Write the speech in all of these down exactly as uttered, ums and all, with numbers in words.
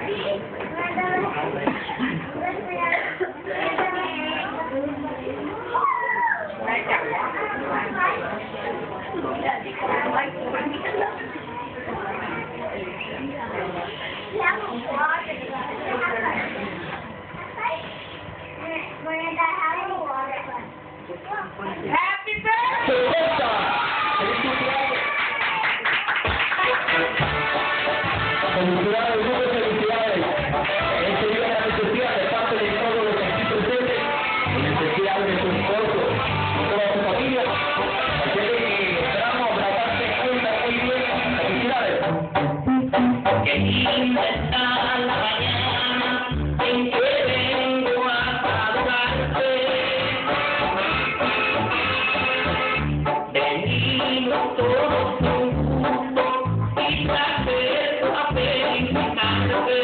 Happy birthday! Felicidades, muchas felicidades. Este día de la necesidad de parte de todos los aquí presentes, en especial de su esposo, toda su familia. Así que esperamos tratarte cuenta muy bien. Felicidades. Qué linda está la mañana en que vengo a saludarte. Venimos todos con gusto y placer a felicitarte.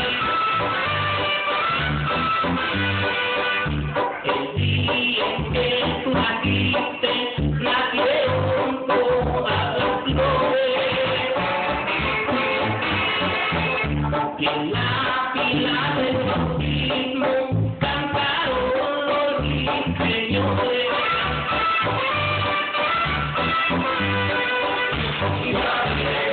El día en que tú naciste, nacieron todas las flores. Y en la fila del bautismo cantaron los ruiseñores. Y